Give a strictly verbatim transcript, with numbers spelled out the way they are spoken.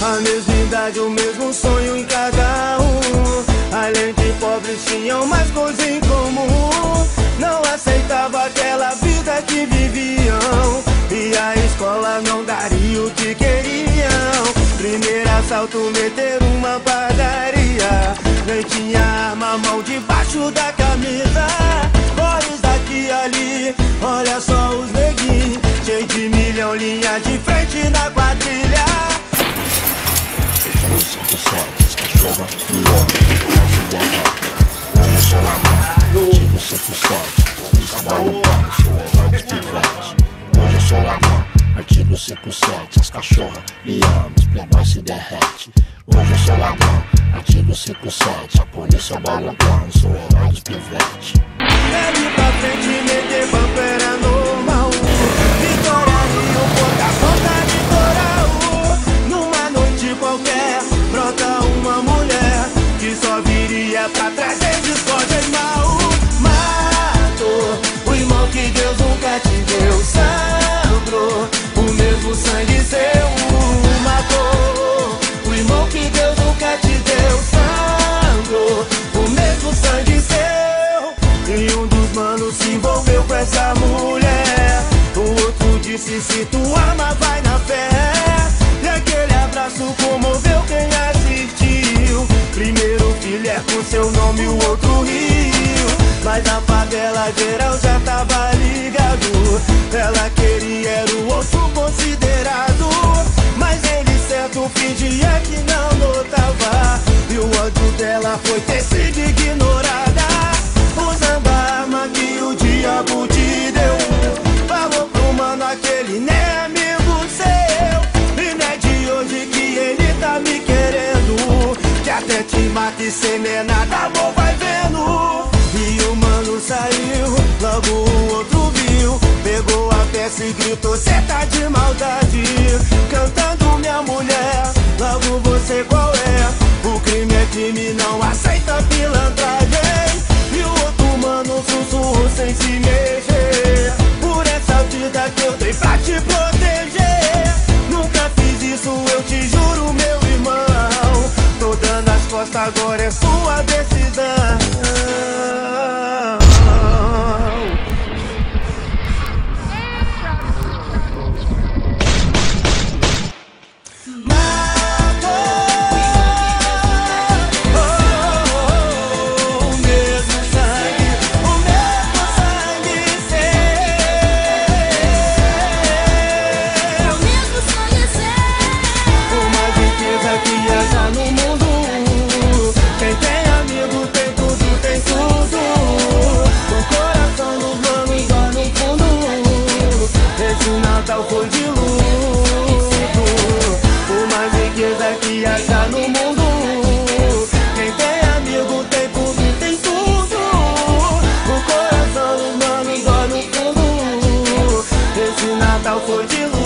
A mesma idade, o mesmo sonho em cada um. Além de pobres, tinham mais coisa em comum. Não aceitava aquela vida que viviam, e a escola não daria o que queriam. Primeiro assalto, meter uma padaria. Nem tinha arma, mão debaixo da camisa. Olhos daqui e ali, olha só os neguinhos, cheio de milhão, linha de frente na quadrilha. Cachorra, olha só lá, artigo cento e sete, trabalho para o seu herói dos pivetes. Hoje eu sou ladrão, artigo cento e sete, as cachorras me amam, os playboys se derrete. Hoje eu sou ladrão, artigo cento e sete, a polícia é o balotão, sou o herói dos pivetes. Dali pra frente, meter banco era normal. Vitória Rio, ponta a ponta litoral. Numa noite qualquer, brota uma mulher que só viria pra trazer discórdia e mal. Matou o irmão que Deus nunca te deu. Sangrou o mesmo sangue seu. Matou o irmão que Deus nunca te deu. Sangrou o mesmo sangue seu. E um dos manos se envolveu com essa mulher. O outro disse: se tu ama, vai na fé. E aquele abraço comoveu quem assistiu. Primeiro filho é com seu nome, o outro riu. Mas na favela geral já tava ligado. Ela queria era o outro considerado. Mas ele certo fingia que não notava. E o ódio dela foi ter sido ignorada. Usando a arma que o diabo te deu. Falou pro mano aquele nem é amigo seu. E não é de hoje que ele tá me querendo. Que até te mata e sem nem nada, bom, vai vendo. E o mano saiu, logo o outro viu. Pegou a peça e gritou: cê tá de maldade, cantando minha mulher, logo você qual é? O crime é crime, não aceita pilantragem. E o outro mano sussurrou sem se mexer: por essa vida que eu dei pra te proteger. Nunca fiz isso, eu te juro, meu irmão. Tô dando as costas, agora é sua decisão. Foi de luto, por mais riqueza que acha no mundo. Quem tem amigo tem tudo, tem tudo. O coração humano dói no fundo. Esse Natal foi de luto.